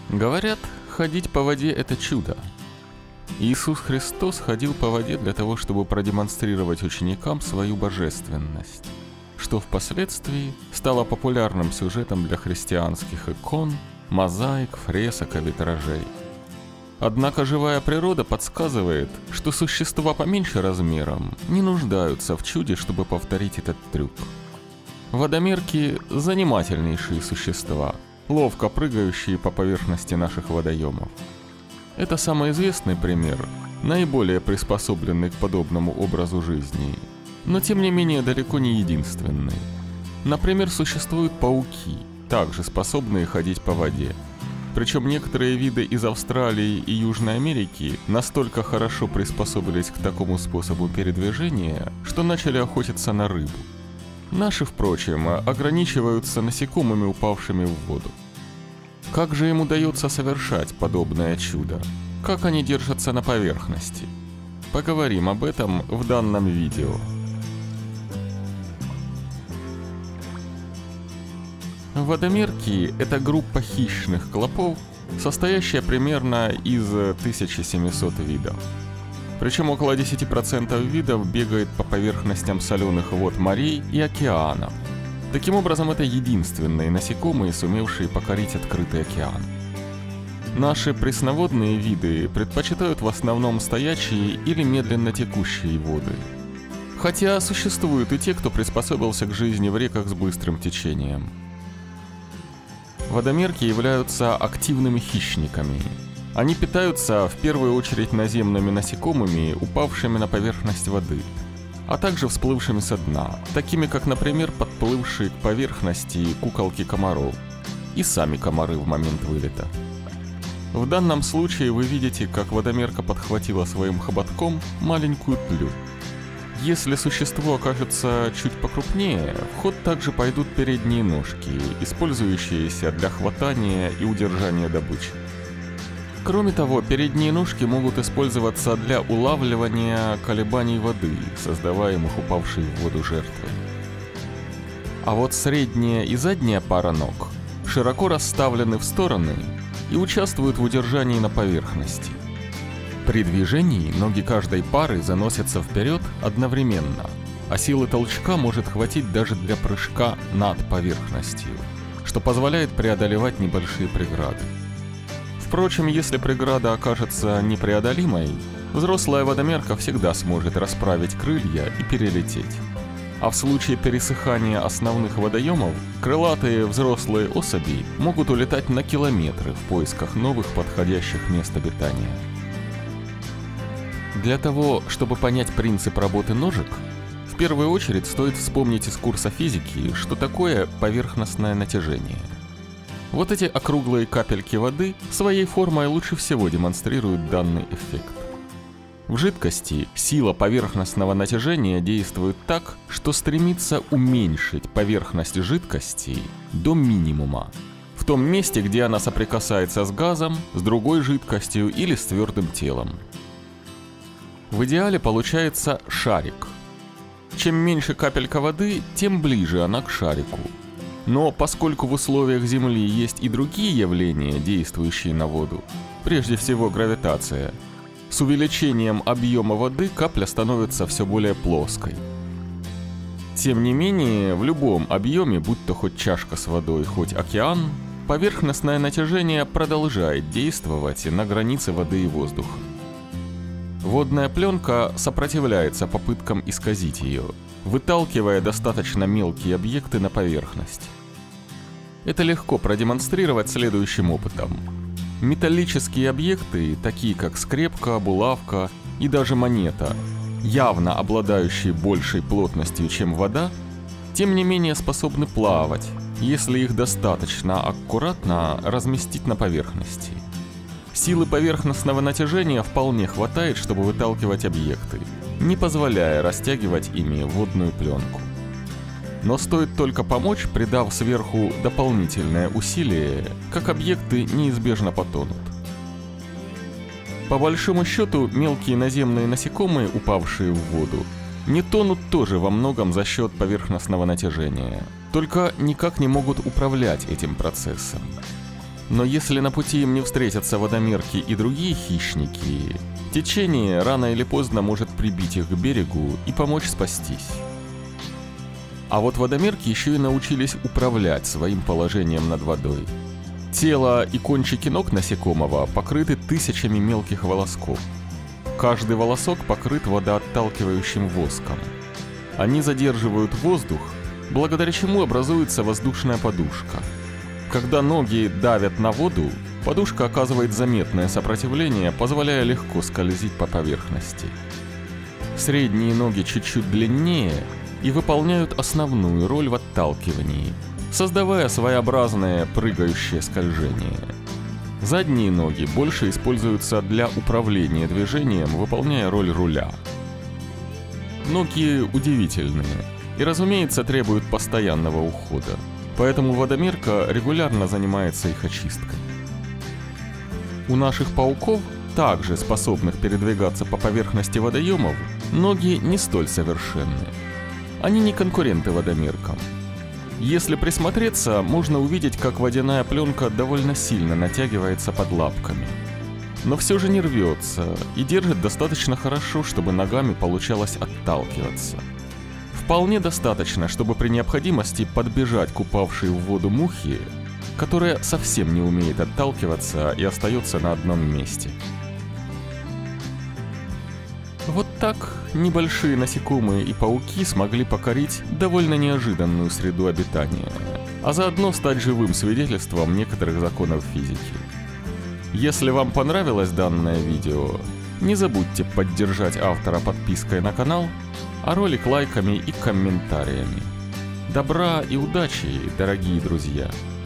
Говорят, ходить по воде – это чудо. Иисус Христос ходил по воде для того, чтобы продемонстрировать ученикам свою божественность, что впоследствии стало популярным сюжетом для христианских икон, мозаик, фресок и витражей. Однако живая природа подсказывает, что существа поменьше размером не нуждаются в чуде, чтобы повторить этот трюк. Водомерки – занимательнейшие существа, ловко прыгающие по поверхности наших водоемов. Это самый известный пример, наиболее приспособленный к подобному образу жизни, но тем не менее далеко не единственный. Например, существуют пауки, также способные ходить по воде. Причем некоторые виды из Австралии и Южной Америки настолько хорошо приспособились к такому способу передвижения, что начали охотиться на рыбу. Наши, впрочем, ограничиваются насекомыми, упавшими в воду. Как же им удается совершать подобное чудо? Как они держатся на поверхности? Поговорим об этом в данном видео. Водомерки – это группа хищных клопов, состоящая примерно из 1700 видов. Причем около 10% видов бегает по поверхностям соленых вод морей и океанов. Таким образом, это единственные насекомые, сумевшие покорить открытый океан. Наши пресноводные виды предпочитают в основном стоячие или медленно текущие воды. Хотя существуют и те, кто приспособился к жизни в реках с быстрым течением. Водомерки являются активными хищниками. Они питаются в первую очередь наземными насекомыми, упавшими на поверхность воды, а также всплывшими со дна, такими как, например, подплывшие к поверхности куколки комаров и сами комары в момент вылета. В данном случае вы видите, как водомерка подхватила своим хоботком маленькую тлю. Если существо окажется чуть покрупнее, в ход также пойдут передние ножки, использующиеся для хватания и удержания добычи. Кроме того, передние ножки могут использоваться для улавливания колебаний воды, создаваемых упавшей в воду жертвой. А вот средняя и задняя пара ног широко расставлены в стороны и участвуют в удержании на поверхности. При движении ноги каждой пары заносятся вперед одновременно, а силы толчка может хватить даже для прыжка над поверхностью, что позволяет преодолевать небольшие преграды. Впрочем, если преграда окажется непреодолимой, взрослая водомерка всегда сможет расправить крылья и перелететь. А в случае пересыхания основных водоемов, крылатые взрослые особи могут улетать на километры в поисках новых подходящих мест обитания. Для того, чтобы понять принцип работы ножек, в первую очередь стоит вспомнить из курса физики, что такое поверхностное натяжение. Вот эти округлые капельки воды своей формой лучше всего демонстрируют данный эффект. В жидкости сила поверхностного натяжения действует так, что стремится уменьшить поверхность жидкости до минимума, в том месте, где она соприкасается с газом, с другой жидкостью или с твердым телом. В идеале получается шарик. Чем меньше капелька воды, тем ближе она к шарику. Но поскольку в условиях Земли есть и другие явления, действующие на воду, прежде всего гравитация, с увеличением объема воды капля становится все более плоской. Тем не менее, в любом объеме, будь то хоть чашка с водой, хоть океан, поверхностное натяжение продолжает действовать на границе воды и воздуха. Водная пленка сопротивляется попыткам исказить ее, выталкивая достаточно мелкие объекты на поверхность. Это легко продемонстрировать следующим опытом. Металлические объекты, такие как скрепка, булавка и даже монета, явно обладающие большей плотностью, чем вода, тем не менее способны плавать, если их достаточно аккуратно разместить на поверхности. Силы поверхностного натяжения вполне хватает, чтобы выталкивать объекты, не позволяя растягивать ими водную пленку. Но стоит только помочь, придав сверху дополнительное усилие, как объекты неизбежно потонут. По большому счету, мелкие наземные насекомые, упавшие в воду, не тонут тоже во многом за счет поверхностного натяжения, только никак не могут управлять этим процессом. Но если на пути им не встретятся водомерки и другие хищники, течение рано или поздно может прибить их к берегу и помочь спастись. А вот водомерки еще и научились управлять своим положением над водой. Тело и кончики ног насекомого покрыты тысячами мелких волосков. Каждый волосок покрыт водоотталкивающим воском. Они задерживают воздух, благодаря чему образуется воздушная подушка. Когда ноги давят на воду, подушка оказывает заметное сопротивление, позволяя легко скользить по поверхности. Средние ноги чуть-чуть длиннее и выполняют основную роль в отталкивании, создавая своеобразное прыгающее скольжение. Задние ноги больше используются для управления движением, выполняя роль руля. Ноги удивительные и, разумеется, требуют постоянного ухода, поэтому водомерка регулярно занимается их очисткой. У наших пауков, также способных передвигаться по поверхности водоемов, ноги не столь совершенны. Они не конкуренты водомеркам. Если присмотреться, можно увидеть, как водяная пленка довольно сильно натягивается под лапками. Но все же не рвется и держит достаточно хорошо, чтобы ногами получалось отталкиваться. Вполне достаточно, чтобы при необходимости подбежать к упавшей в воду мухе, которая совсем не умеет отталкиваться и остается на одном месте. Вот так небольшие насекомые и пауки смогли покорить довольно неожиданную среду обитания, а заодно стать живым свидетельством некоторых законов физики. Если вам понравилось данное видео, не забудьте поддержать автора подпиской на канал, а ролик лайками и комментариями. Добра и удачи, дорогие друзья!